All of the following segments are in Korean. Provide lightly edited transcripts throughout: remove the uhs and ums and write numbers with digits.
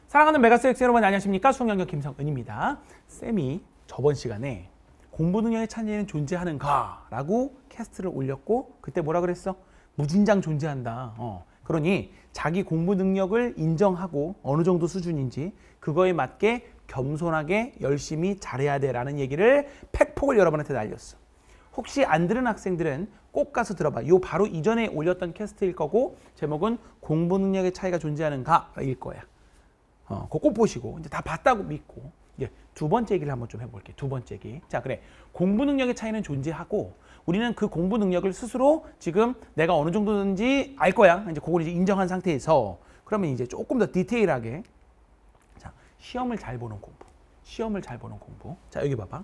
사랑하는 메가스엑스 여러분 안녕하십니까? 수학영역 김성은입니다. 쌤이 저번 시간에 공부 능력의 차이는 존재하는가? 라고 캐스트를 올렸고 그때 뭐라 그랬어? 무진장 존재한다. 그러니 자기 공부 능력을 인정하고 어느 정도 수준인지 그거에 맞게 겸손하게 열심히 잘해야 돼 라는 얘기를 팩폭을 여러분한테 날렸어. 혹시 안 들은 학생들은 꼭 가서 들어봐. 요 바로 이전에 올렸던 캐스트일 거고 제목은 공부 능력의 차이가 존재하는가? 일 거야. 그거 꼭 보시고 이제 다 봤다고 믿고 이제 두 번째 얘기를 한번 좀 해볼게. 두 번째 얘기. 자, 그래. 공부 능력의 차이는 존재하고 우리는 그 공부 능력을 스스로 지금 내가 어느 정도인지 알 거야. 이제 그걸 이제 인정한 상태에서 그러면 이제 조금 더 디테일하게 자, 시험을 잘 보는 공부. 시험을 잘 보는 공부. 자, 여기 봐봐.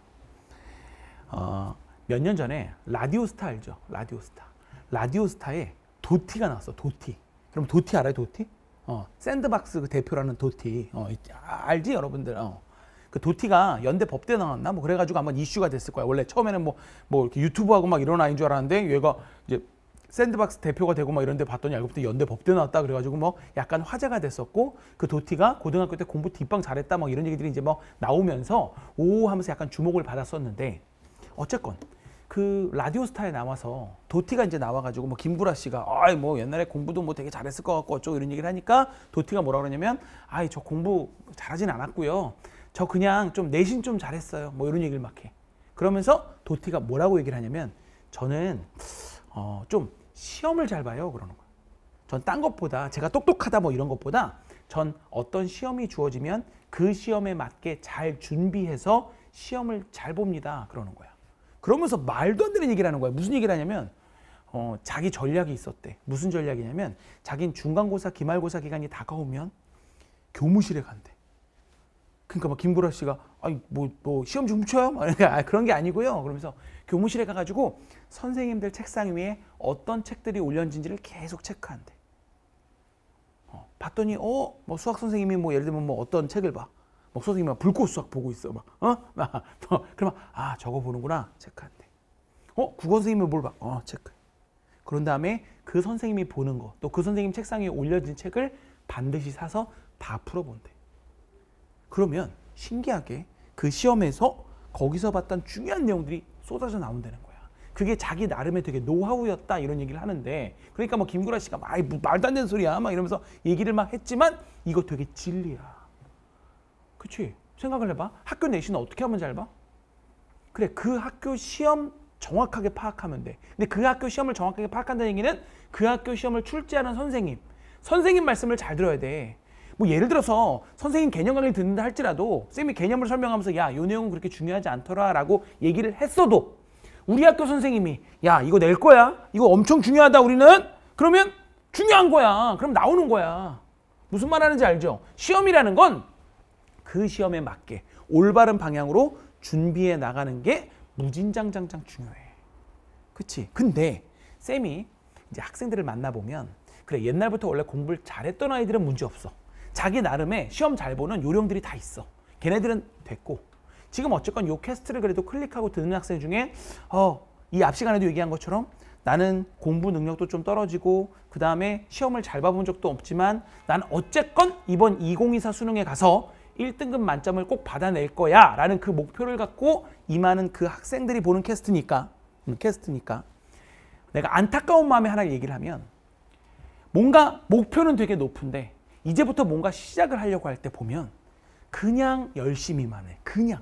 몇 년 전에 라디오스타 알죠? 라디오스타. 라디오스타에 도티가 나왔어. 도티. 그럼 도티 알아요? 도티? 샌드박스 그 대표라는 도티. 알지 여러분들? 그 도티가 연대 법대 나왔나? 뭐 그래가지고 한번 이슈가 됐을 거야. 원래 처음에는 뭐 이렇게 유튜브하고 막 이런 아이인 줄 알았는데 얘가 이제 샌드박스 대표가 되고 막 이런 데 봤더니 알고 보니 연대 법대 나왔다. 그래가지고 뭐 약간 화제가 됐었고 그 도티가 고등학교 때 공부 뒷방 잘했다 뭐 이런 얘기들이 이제 뭐 나오면서 오 하면서 약간 주목을 받았었는데 어쨌건 그 라디오스타에 나와서 도티가 이제 나와가지고 뭐 김구라 씨가 아이 뭐 옛날에 공부도 뭐 되게 잘했을 것 같고 어쩌고 이런 얘기를 하니까 도티가 뭐라 그러냐면 아이 저 공부 잘하진 않았고요. 저 그냥 좀 내신 좀 잘했어요. 뭐 이런 얘기를 막 해. 그러면서 도티가 뭐라고 얘기를 하냐면 저는 좀 시험을 잘 봐요. 그러는 거야. 전 딴 것보다 제가 똑똑하다 뭐 이런 것보다 전 어떤 시험이 주어지면 그 시험에 맞게 잘 준비해서 시험을 잘 봅니다. 그러는 거야. 그러면서 말도 안 되는 얘기를 하는 거야. 무슨 얘기를 하냐면 자기 전략이 있었대. 무슨 전략이냐면 자긴 중간고사, 기말고사 기간이 다가오면 교무실에 간대. 그러니까 막 김구라 씨가 아니 뭐 시험 좀 훔쳐요? 그런 게 아니고요. 그러면서 교무실에 가가지고 선생님들 책상 위에 어떤 책들이 올려진지를 계속 체크한대. 봤더니 뭐 수학 선생님이 뭐 예를 들면 뭐 어떤 책을 봐. 막 선생님이 불꽃 수학 보고 있어. 그러면 저거 보는구나. 체크한대. 국어 선생님이 뭘 봐? 체크. 그런 다음에 그 선생님이 보는 거, 또 그 선생님 책상 위에 올려진 책을 반드시 사서 다 풀어본대. 그러면 신기하게 그 시험에서 거기서 봤던 중요한 내용들이 쏟아져 나온다는 거야. 그게 자기 나름의 되게 노하우였다 이런 얘기를 하는데 그러니까 뭐 김구라 씨가 막 말도 안 되는 소리야 막 이러면서 얘기를 막 했지만 이거 되게 진리야. 그치? 생각을 해봐. 학교 내신은 어떻게 하면 잘 봐? 그래, 그 학교 시험 정확하게 파악하면 돼. 근데 그 학교 시험을 정확하게 파악한다는 얘기는 그 학교 시험을 출제하는 선생님 말씀을 잘 들어야 돼. 뭐 예를 들어서 선생님 개념 강의를 듣는다 할지라도 쌤이 개념을 설명하면서 야, 이 내용은 그렇게 중요하지 않더라 라고 얘기를 했어도 우리 학교 선생님이 야, 이거 낼 거야? 이거 엄청 중요하다 우리는? 그러면 중요한 거야. 그럼 나오는 거야. 무슨 말 하는지 알죠? 시험이라는 건 그 시험에 맞게 올바른 방향으로 준비해 나가는 게 무진장장장 중요해. 그치? 근데 쌤이 이제 학생들을 만나보면 그래, 옛날부터 원래 공부를 잘했던 아이들은 문제 없어. 자기 나름의 시험 잘 보는 요령들이 다 있어. 걔네들은 됐고 지금 어쨌건 요 캐스트를 그래도 클릭하고 듣는 학생 중에 이 앞 시간에도 얘기한 것처럼 나는 공부 능력도 좀 떨어지고 그 다음에 시험을 잘 봐본 적도 없지만 난 어쨌건 이번 2024 수능에 가서 1등급 만점을 꼭 받아낼 거야 라는 그 목표를 갖고 임하는 그 학생들이 보는 캐스트니까 내가 안타까운 마음에 하나 얘기를 하면 뭔가 목표는 되게 높은데 이제부터 뭔가 시작을 하려고 할 때 보면 그냥 열심히만 해. 그냥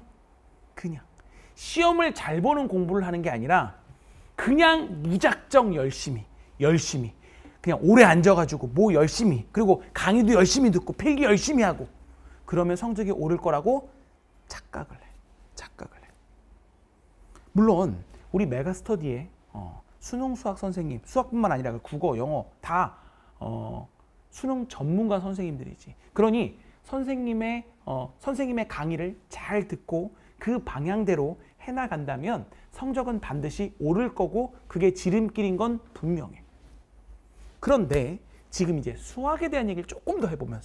시험을 잘 보는 공부를 하는 게 아니라 그냥 무작정 열심히 그냥 오래 앉아가지고 뭐 열심히 그리고 강의도 열심히 듣고 필기 열심히 하고 그러면 성적이 오를 거라고 착각을 해. 물론 우리 메가스터디에 수능 수학 선생님, 수학뿐만 아니라 국어, 영어 다 수능 전문가 선생님들이지. 그러니 선생님의 강의를 잘 듣고 그 방향대로 해나간다면 성적은 반드시 오를 거고 그게 지름길인 건 분명해. 그런데 지금 이제 수학에 대한 얘기를 조금 더 해보면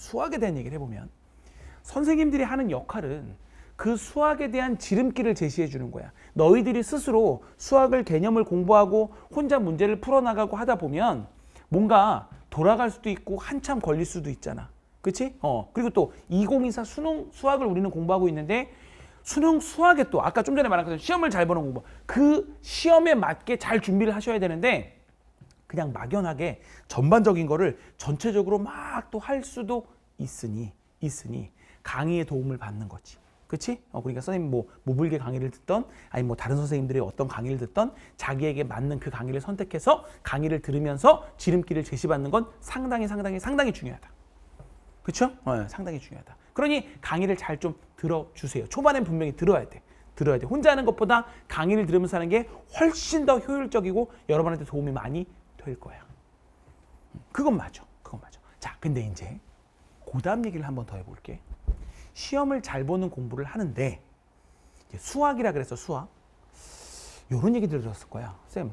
선생님들이 하는 역할은 그 수학에 대한 지름길을 제시해 주는 거야. 너희들이 스스로 수학을 개념을 공부하고 혼자 문제를 풀어나가고 하다 보면 뭔가 돌아갈 수도 있고 한참 걸릴 수도 있잖아. 그치? 그리고 또 2024 수능 수학을 우리는 공부하고 있는데 수능 수학에 또 아까 좀 전에 말한 것처럼 시험을 잘 보는 공부. 그 시험에 맞게 잘 준비를 하셔야 되는데 그냥 막연하게 전반적인 거를 전체적으로 막 또 할 수도 있으니 강의의 도움을 받는 거지. 그치? 그러니까 선생님 뭐 모블게 강의를 듣던 아니 뭐 다른 선생님들의 어떤 강의를 듣던 자기에게 맞는 그 강의를 선택해서 강의를 들으면서 지름길을 제시받는 건 상당히 중요하다. 그렇죠? 상당히 중요하다. 그러니 강의를 잘 좀 들어주세요. 초반엔 분명히 들어야 돼. 혼자 하는 것보다 강의를 들으면서 하는 게 훨씬 더 효율적이고 여러분한테 도움이 많이 될 거야. 그건 맞아. 자, 근데 이제 그 다음 얘기를 한번 더 해볼게. 시험을 잘 보는 공부를 하는데 이제 수학이라 그래서 수학. 이런 얘기 들으셨을 거야. 쌤,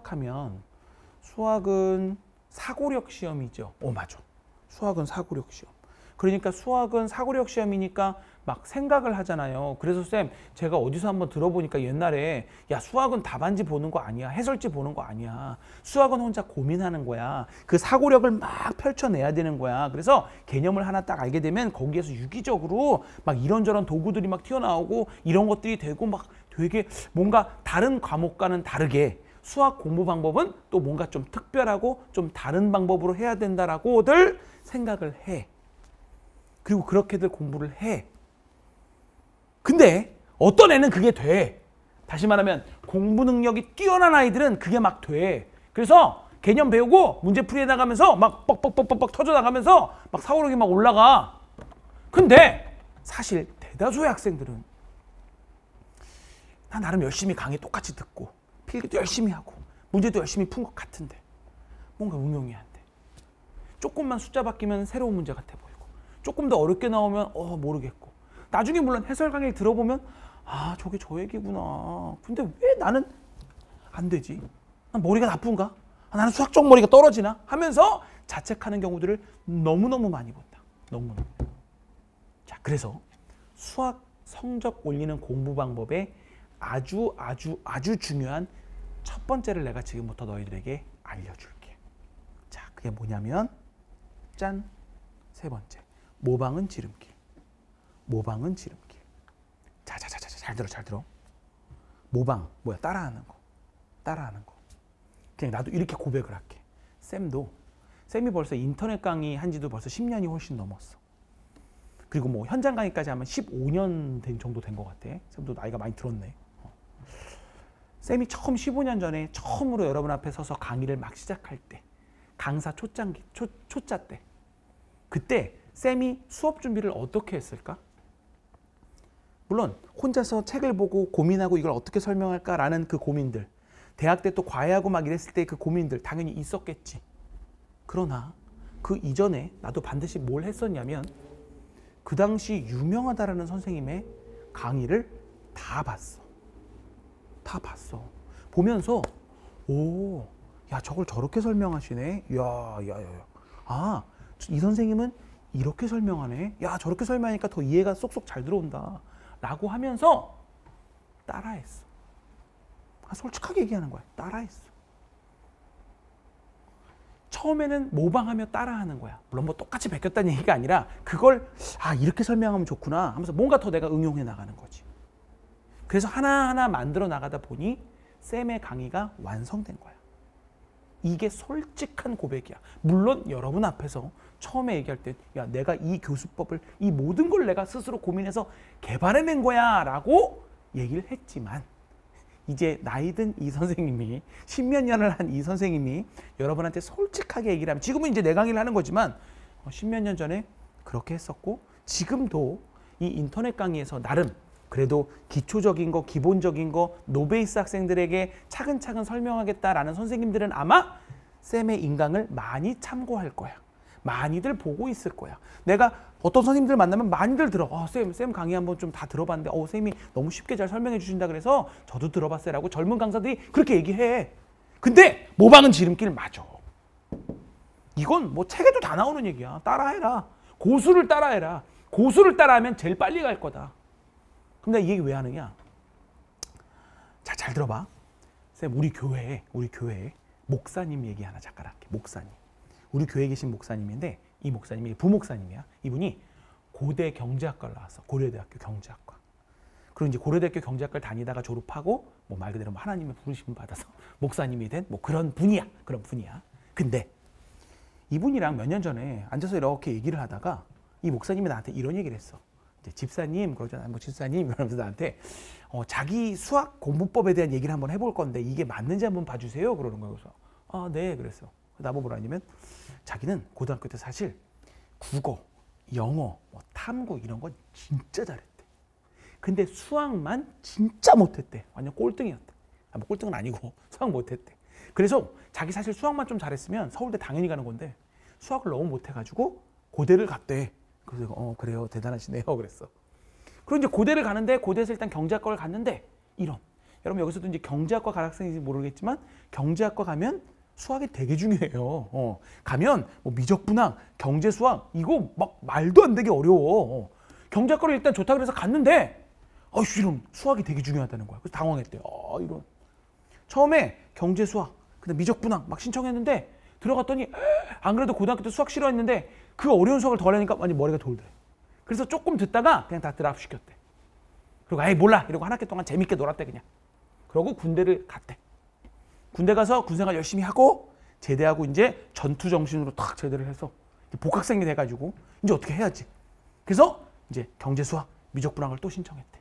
수학은 사고력 시험이죠. 맞아. 수학은 사고력 시험. 그러니까 수학은 사고력 시험이니까 막 생각을 하잖아요. 그래서 쌤, 제가 어디서 한번 들어보니까 옛날에 야, 수학은 답안지 보는 거 아니야. 해설지 보는 거 아니야. 수학은 혼자 고민하는 거야. 그 사고력을 막 펼쳐내야 되는 거야. 그래서 개념을 하나 딱 알게 되면 거기에서 유기적으로 막 이런저런 도구들이 막 튀어나오고 이런 것들이 되고 막 되게 뭔가 다른 과목과는 다르게 수학 공부 방법은 또 뭔가 좀 특별하고 좀 다른 방법으로 해야 된다라고들 생각을 해. 그리고 그렇게들 공부를 해. 근데 어떤 애는 그게 돼. 다시 말하면 공부 능력이 뛰어난 아이들은 그게 막 돼. 그래서 개념 배우고 문제풀이해 나가면서 막 뻑뻑뻑뻑 터져 나가면서 막 사고력이 막 올라가. 근데 사실 대다수의 학생들은 나 나름 열심히 강의 똑같이 듣고 필기도 열심히 하고 문제도 열심히 푼 것 같은데 뭔가 응용이 안 돼. 조금만 숫자 바뀌면 새로운 문제 같아 보이고 조금 더 어렵게 나오면 모르겠고 나중에 물론 해설 강의를 들어보면 저게 저 얘기구나. 근데 왜 나는 안 되지? 난 머리가 나쁜가? 나는 수학적 머리가 떨어지나? 하면서 자책하는 경우들을 너무너무 많이 본다. 너무너무. 자, 그래서 수학 성적 올리는 공부 방법에 아주 중요한 첫 번째를 내가 지금부터 너희들에게 알려줄게. 자, 그게 뭐냐면 짠! 세 번째. 모방은 지름길. 자, 잘 들어. 모방, 뭐야? 따라하는 거. 그냥 나도 이렇게 고백을 할게. 쌤이 벌써 인터넷 강의 한 지도 벌써 10년이 훨씬 넘었어. 그리고 뭐 현장 강의까지 하면 15년 정도 된 것 같아. 쌤도 나이가 많이 들었네. 쌤이 처음 15년 전에 처음으로 여러분 앞에 서서 강의를 막 시작할 때, 강사 초짜 때, 그때 쌤이 수업 준비를 어떻게 했을까? 물론 혼자서 책을 보고 고민하고 이걸 어떻게 설명할까라는 그 고민들, 대학 때 또 과외하고 막 이랬을 때 그 고민들 당연히 있었겠지. 그러나 그 이전에 나도 반드시 뭘 했었냐면 그 당시 유명하다라는 선생님의 강의를 다 봤어. 보면서 야, 저걸 저렇게 설명하시네. 야. 이 선생님은 이렇게 설명하네. 야, 저렇게 설명하니까 더 이해가 쏙쏙 잘 들어온다. 라고 하면서 따라했어. 솔직하게 얘기하는 거야. 따라했어. 처음에는 모방하며 따라하는 거야. 물론 뭐 똑같이 베꼈다는 얘기가 아니라 그걸 이렇게 설명하면 좋구나 하면서 뭔가 더 내가 응용해 나가는 거지. 그래서 하나하나 만들어 나가다 보니 쌤의 강의가 완성된 거야. 이게 솔직한 고백이야. 물론 여러분 앞에서 처음에 얘기할 때 야, 내가 이 교수법을 이 모든 걸 내가 스스로 고민해서 개발해낸 거야 라고 얘기를 했지만 이제 나이든 이 선생님이 십몇 년을 한 이 선생님이 여러분한테 솔직하게 얘기를 하면 지금은 이제 내 강의를 하는 거지만 십몇 년 전에 그렇게 했었고 지금도 이 인터넷 강의에서 나름 그래도 기초적인 거, 기본적인 거, 노베이스 학생들에게 차근차근 설명하겠다라는 선생님들은 아마 쌤의 인강을 많이 참고할 거야. 많이들 보고 있을 거야. 내가 어떤 선생님들 만나면 많이들 들어. 쌤 강의 한번 좀 다 들어봤는데 쌤이 너무 쉽게 잘 설명해 주신다 그래서 저도 들어봤어요라고 젊은 강사들이 그렇게 얘기해. 근데 모방은 지름길 맞아. 이건 뭐 책에도 다 나오는 얘기야. 따라해라. 고수를 따라해라. 고수를 따라하면 제일 빨리 갈 거다. 그럼 내가 이 얘기 왜 하느냐? 자, 잘 들어봐. 쌤, 우리 교회에 목사님 얘기 하나 잠깐 할게. 목사님. 우리 교회에 계신 목사님인데 이 목사님이 부목사님이야. 이분이 고대 경제학과를 나왔어. 고려대학교 경제학과. 그리고 이제 고려대학교 경제학과를 다니다가 졸업하고 뭐 말 그대로 하나님의 부르심을 받아서 목사님이 된 뭐 그런 분이야. 그런 분이야. 근데 이분이랑 몇 년 전에 앉아서 이렇게 얘기를 하다가 이 목사님이 나한테 이런 얘기를 했어. 이제 집사님 그러잖아. 뭐 집사님 이러면서 나한테 자기 수학 공부법에 대한 얘기를 한번 해볼 건데 이게 맞는지 한번 봐주세요. 그러는 거야. 그래서 아, 네. 그랬어. 나보고 뭐라냐면 자기는 고등학교 때 사실 국어, 영어, 뭐 탐구 이런 건 진짜 잘했대. 근데 수학만 진짜 못했대. 완전 꼴등이었대. 뭐 꼴등은 아니고 수학 못했대. 그래서 자기 사실 수학만 좀 잘했으면 서울대 당연히 가는 건데 수학을 너무 못해가지고 고대를 갔대. 그래서 그래요. 대단하시네요. 그랬어. 그리고 이제 고대를 가는데 고대에서 일단 경제학과를 갔는데 이런. 여러분 여기서도 이제 경제학과 갈 학생인지 모르겠지만 경제학과 가면 수학이 되게 중요해요. 가면 뭐 미적분학, 경제수학 이거 막 말도 안 되게 어려워. 경제학과를 일단 좋다 그래서 갔는데 이런 수학이 되게 중요하다는 거야. 그래서 당황했대. 이런. 처음에 경제수학, 그다음 미적분학 막 신청했는데 들어갔더니 안 그래도 고등학교 때 수학 싫어했는데 그 어려운 수학을 더 하려니까 완전 머리가 돌더래. 그래서 조금 듣다가 그냥 다 드랍시켰대. 그리고 에이 몰라 이러고 한 학기 동안 재밌게 놀았대 그냥. 그러고 군대를 갔대. 군대 가서 군생활 열심히 하고 제대하고 이제 전투 정신으로 탁 제대를 해서 복학생이 돼가지고 이제 어떻게 해야지. 그래서 이제 경제수학, 미적분학을 또 신청했대.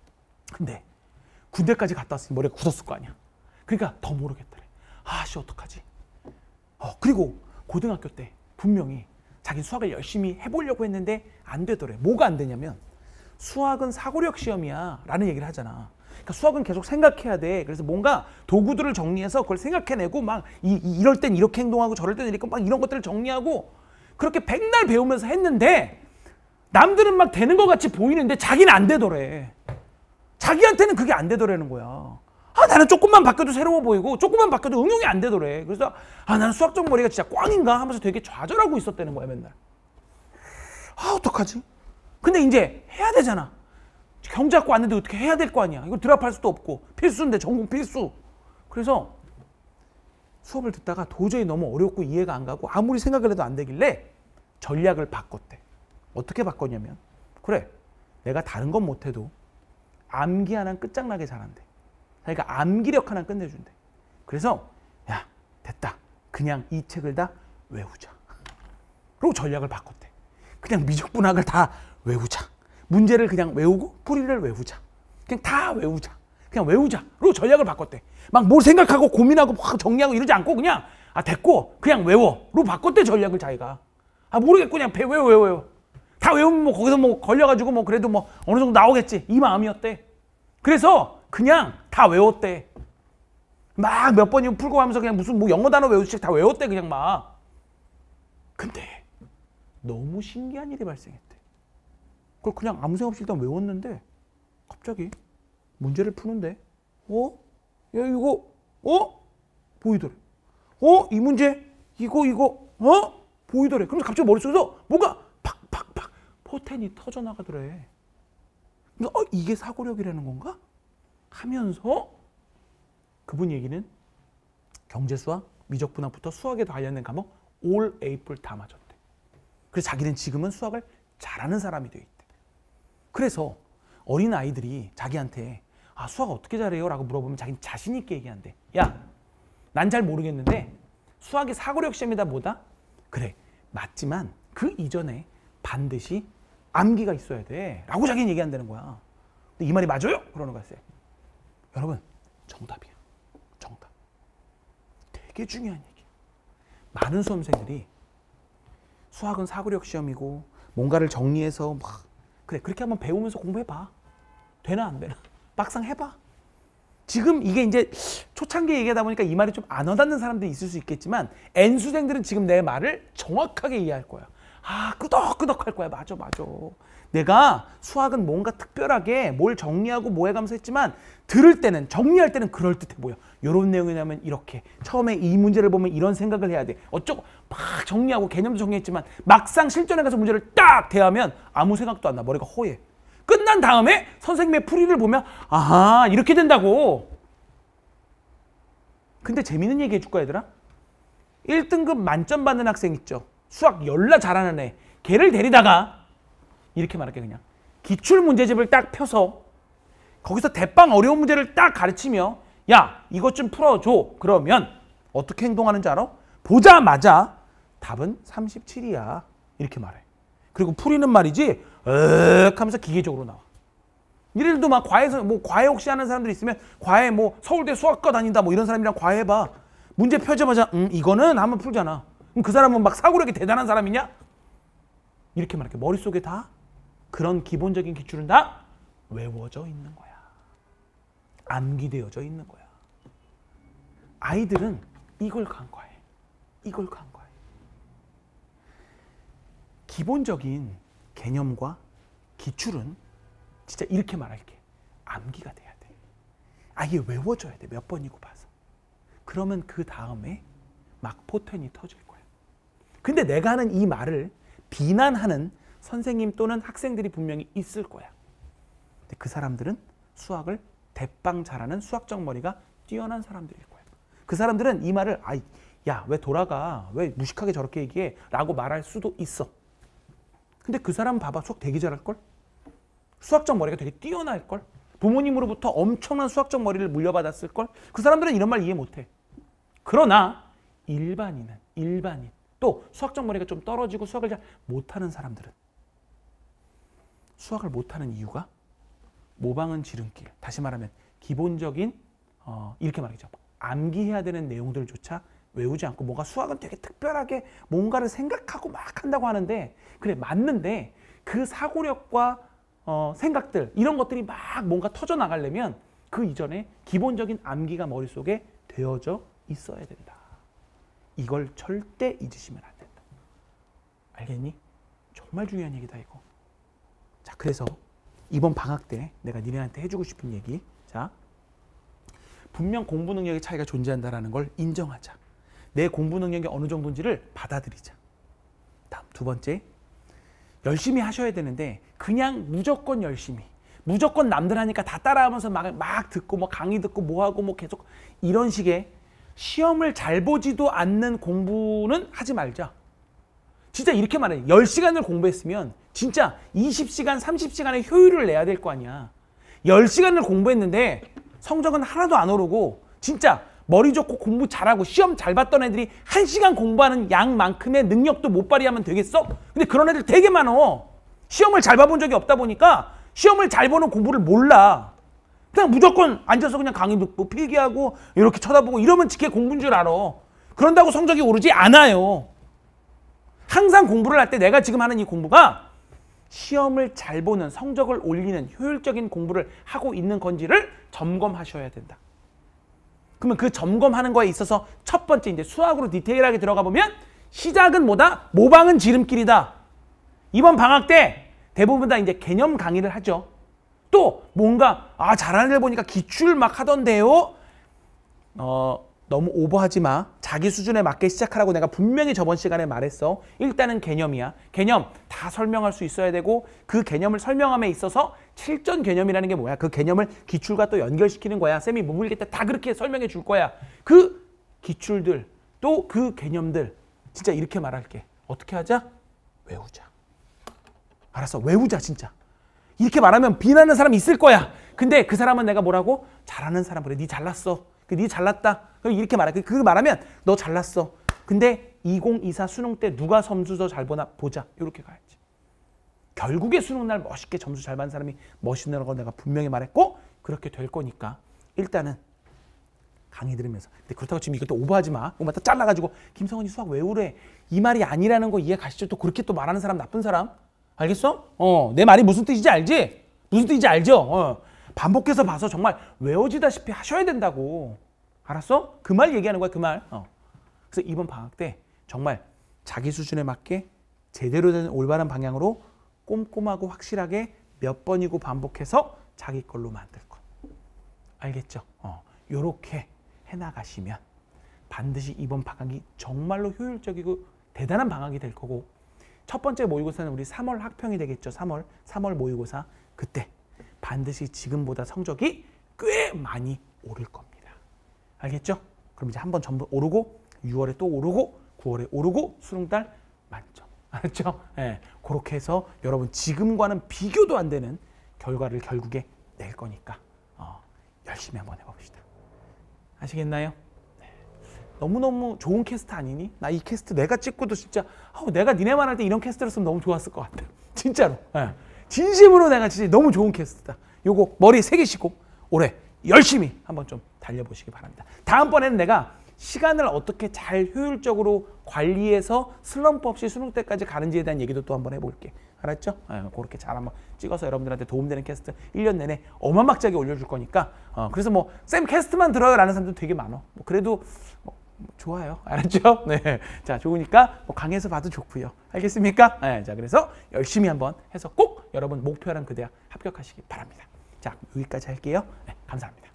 근데 군대까지 갔다 왔으니 머리가 굳었을 거 아니야. 그러니까 더 모르겠더래. 아씨 어떡하지. 그리고 고등학교 때 분명히 자기 수학을 열심히 해보려고 했는데 안 되더래. 뭐가 안 되냐면 수학은 사고력 시험이야 라는 얘기를 하잖아. 그러니까 수학은 계속 생각해야 돼. 그래서 뭔가 도구들을 정리해서 그걸 생각해내고 막 이럴 땐 이렇게 행동하고 저럴 땐 이렇게 막 이런 것들을 정리하고 그렇게 백날 배우면서 했는데 남들은 막 되는 것 같이 보이는데 자기는 안 되더래. 자기한테는 그게 안 되더라는 거야. 나는 조금만 바뀌어도 새로워 보이고 조금만 바뀌어도 응용이 안 되더래. 그래서 나는 수학적 머리가 진짜 꽝인가 하면서 되게 좌절하고 있었다는 거야 맨날. 어떡하지? 근데 이제 해야 되잖아. 경제학과 왔는데 어떻게 해야 될 거 아니야. 이걸 드랍할 수도 없고 필수인데 전공 필수. 그래서 수업을 듣다가 도저히 너무 어렵고 이해가 안 가고 아무리 생각을 해도 안 되길래 전략을 바꿨대. 어떻게 바꿨냐면 그래 내가 다른 건 못해도 암기 하나는 끝장나게 잘한대. 그러니까 암기력 하나 끝내준대. 그래서 야 됐다. 그냥 이 책을 다 외우자. 그리고 전략을 바꿨대. 그냥 미적분학을 다 외우자. 문제를 그냥 외우고 풀이를 외우자. 그냥 다 외우자. 그냥 외우자. 그리고 전략을 바꿨대. 막 뭘 생각하고 고민하고 막 정리하고 이러지 않고 그냥 됐고 그냥 외워. 로 바꿨대 전략을 자기가. 모르겠고 그냥 외워. 다 외우면 뭐 거기서 뭐 걸려가지고 뭐 그래도 뭐 어느 정도 나오겠지. 이 마음이었대. 그래서 그냥 다 외웠대. 막 몇 번이면 풀고 하면서 그냥 무슨 뭐 영어 단어 외우듯이 다 외웠대 그냥 막. 근데 너무 신기한 일이 발생했대. 그걸 그냥 아무 생각 없이 일단 외웠는데 갑자기 문제를 푸는데 야 이거 보이더래. 이 문제 이거 보이더래. 그럼 갑자기 머릿속에서 뭐가 팍팍팍 포텐이 터져나가더래. 이게 사고력이라는 건가? 하면서 그분 얘기는 경제수학, 미적분학부터 수학에 관련된 과목 올 A뿔 다 맞았대. 그래서 자기는 지금은 수학을 잘하는 사람이 돼 있대. 그래서 어린 아이들이 자기한테 수학 어떻게 잘해요? 라고 물어보면 자기는 자신 있게 얘기한대. 야, 난 잘 모르겠는데 수학이 사고력 시험이다 뭐다? 그래, 맞지만 그 이전에 반드시 암기가 있어야 돼. 라고 자기는 얘기한다는 거야. 근데 이 말이 맞아요? 그러는 거야. 여러분, 정답이야. 정답. 되게 중요한 얘기야. 많은 수험생들이 수학은 사고력 시험이고 뭔가를 정리해서 막 그래 그렇게 한번 배우면서 공부해봐. 되나 안 되나? 막상 해봐. 지금 이게 이제 초창기 얘기하다 보니까 이 말이 좀 안 와닿는 사람들이 있을 수 있겠지만 N수생들은 지금 내 말을 정확하게 이해할 거야. 끄덕끄덕 할 거야. 맞아. 내가 수학은 뭔가 특별하게 뭘 정리하고 뭐 해가면서 했지만 들을 때는 정리할 때는 그럴듯해 보여. 이런 내용이냐면 이렇게 처음에 이 문제를 보면 이런 생각을 해야 돼. 어쩌고 막 정리하고 개념도 정리했지만 막상 실전에 가서 문제를 딱 대하면 아무 생각도 안 나. 머리가 허해. 끝난 다음에 선생님의 풀이를 보면 이렇게 된다고. 근데 재밌는 얘기 해줄 거야 얘들아. 1등급 만점 받는 학생 있죠. 수학 열나 잘하는 애, 걔를 데리다가 이렇게 말할게 그냥. 기출 문제집을 딱 펴서 거기서 대빵 어려운 문제를 딱 가르치며 야, 이것 좀 풀어줘. 그러면 어떻게 행동하는지 알아? 보자마자 답은 37이야. 이렇게 말해. 그리고 풀이는 말이지 하면서 기계적으로 나와. 이래도 막 과외에서 뭐 과외 혹시 하는 사람들이 있으면 과외 뭐 서울대 수학과 다닌다 뭐 이런 사람이랑 과외해봐. 문제 펴자마자 이거는 한번 풀잖아. 그럼 그 사람은 막 사고력이 대단한 사람이냐? 이렇게 말할게. 머릿속에 다 그런 기본적인 기출은 다 외워져 있는 거야. 암기되어져 있는 거야. 아이들은 이걸 간과해. 이걸 간과해. 기본적인 개념과 기출은 진짜 이렇게 말할게. 암기가 돼야 돼. 아예 외워줘야 돼. 몇 번이고 봐서. 그러면 그 다음에 막 포텐이 터질 거야. 근데 내가 하는 이 말을 비난하는 선생님 또는 학생들이 분명히 있을 거야. 근데 그 사람들은 수학을 대빵 잘하는 수학적 머리가 뛰어난 사람들일 거야. 그 사람들은 이 말을 야, 왜 돌아가? 왜 무식하게 저렇게 얘기해? 라고 말할 수도 있어. 근데 그 사람 봐봐. 수학 되게 잘할걸? 수학적 머리가 되게 뛰어날걸? 부모님으로부터 엄청난 수학적 머리를 물려받았을걸? 그 사람들은 이런 말 이해 못해. 그러나 일반인, 또 수학적 머리가 좀 떨어지고 수학을 잘 못하는 사람들은 수학을 못하는 이유가 모방은 지름길. 다시 말하면 기본적인 이렇게 말이죠. 암기해야 되는 내용들조차 외우지 않고 뭔가 수학은 되게 특별하게 뭔가를 생각하고 막 한다고 하는데 그래 맞는데 그 사고력과 생각들 이런 것들이 막 뭔가 터져나가려면 그 이전에 기본적인 암기가 머릿속에 되어져 있어야 된다. 이걸 절대 잊으시면 안 된다. 알겠니? 정말 중요한 얘기다 이거. 자, 그래서 이번 방학 때 내가 니네한테 해주고 싶은 얘기. 자, 분명 공부 능력의 차이가 존재한다는 걸 인정하자. 내 공부 능력이 어느 정도인지를 받아들이자. 다음 두 번째, 열심히 하셔야 되는데 그냥 무조건 열심히, 무조건 남들 하니까 다 따라하면서 막 듣고 뭐 강의 듣고 뭐 하고 뭐 계속 이런 식의 시험을 잘 보지도 않는 공부는 하지 말자. 진짜 이렇게 말해. 10시간을 공부했으면 진짜 20시간, 30시간의 효율을 내야 될 거 아니야. 10시간을 공부했는데 성적은 하나도 안 오르고 진짜 머리 좋고 공부 잘하고 시험 잘 봤던 애들이 1시간 공부하는 양만큼의 능력도 못 발휘하면 되겠어? 근데 그런 애들 되게 많어. 시험을 잘 봐본 적이 없다 보니까 시험을 잘 보는 공부를 몰라. 그냥 무조건 앉아서 그냥 강의 듣고 필기하고 이렇게 쳐다보고 이러면 그게 공부인 줄 알아. 그런다고 성적이 오르지 않아요. 항상 공부를 할 때 내가 지금 하는 이 공부가 시험을 잘 보는, 성적을 올리는 효율적인 공부를 하고 있는 건지를 점검하셔야 된다. 그러면 그 점검하는 거에 있어서 첫 번째 이제 수학으로 디테일하게 들어가 보면 시작은 뭐다? 모방은 지름길이다. 이번 방학 때 대부분 다 이제 개념 강의를 하죠. 또 뭔가 잘하는 애들 보니까 기출 막 하던데요. 너무 오버하지 마. 자기 수준에 맞게 시작하라고 내가 분명히 저번 시간에 말했어. 일단은 개념이야. 개념 다 설명할 수 있어야 되고 그 개념을 설명함에 있어서 실전 개념이라는 게 뭐야? 그 개념을 기출과 또 연결시키는 거야. 쌤이 못 물릴 때 다 그렇게 설명해 줄 거야. 그 기출들 또 그 개념들 진짜 이렇게 말할게. 어떻게 하자? 외우자. 알았어. 외우자 진짜. 이렇게 말하면 비난하는 사람이 있을 거야. 근데 그 사람은 내가 뭐라고? 잘하는 사람. 그래. 니 잘났어. 니 잘났다. 그럼 이렇게 말해. 그 말하면 너 잘났어. 근데 2024 수능 때 누가 점수 더 잘 보나 보자. 이렇게 가야지. 결국에 수능 날 멋있게 점수 잘 받는 사람이 멋있는 걸 내가 분명히 말했고 그렇게 될 거니까 일단은 강의 들으면서. 근데 그렇다고 지금 이것도 오버하지 마. 이거 딱 잘라가지고 김성원이 수학 외우래. 이 말이 아니라는 거 이해 가시죠? 또 그렇게 또 말하는 사람 나쁜 사람. 알겠어? 내 말이 무슨 뜻인지 알지? 무슨 뜻인지 알죠? 반복해서 봐서 정말 외워지다시피 하셔야 된다고. 알았어? 그 말 얘기하는 거야, 그 말. 그래서 이번 방학 때 정말 자기 수준에 맞게 제대로 된 올바른 방향으로 꼼꼼하고 확실하게 몇 번이고 반복해서 자기 걸로 만들 것. 알겠죠? 요렇게 해나가시면 반드시 이번 방학이 정말로 효율적이고 대단한 방학이 될 거고 첫 번째 모의고사는 우리 3월 학평이 되겠죠. 3월 모의고사. 그때 반드시 지금보다 성적이 꽤 많이 오를 겁니다. 알겠죠? 그럼 이제 한번 전부 오르고 6월에 또 오르고 9월에 오르고 수능달 만점. 알았죠? 예, 그렇게 해서 여러분 지금과는 비교도 안 되는 결과를 결국에 낼 거니까 열심히 한번 해봅시다. 아시겠나요? 네. 너무너무 좋은 캐스트 아니니? 나 이 캐스트 내가 찍고도 진짜 내가 니네만 할 때 이런 캐스트를 쓰면 너무 좋았을 것 같아. 진짜로. 예. 진심으로 내가 진짜 너무 좋은 캐스트다. 요거 머리에 새기시고 올해 열심히 한번 좀 달려보시기 바랍니다. 다음번에는 내가 시간을 어떻게 잘 효율적으로 관리해서 슬럼프 없이 수능 때까지 가는지에 대한 얘기도 또 한번 해볼게. 알았죠? 그렇게 잘 한번 찍어서 여러분들한테 도움되는 캐스트 1년 내내 어마막지하게 올려줄 거니까 그래서 뭐 쌤 캐스트만 들어요 라는 사람도 되게 많아. 뭐 그래도 뭐 좋아요. 알았죠? 네. 자, 좋으니까 뭐 강의에서 봐도 좋고요. 알겠습니까? 네. 자, 그래서 열심히 한번 해서 꼭 여러분 목표하는 그 대학 합격하시기 바랍니다. 자, 여기까지 할게요. 네, 감사합니다.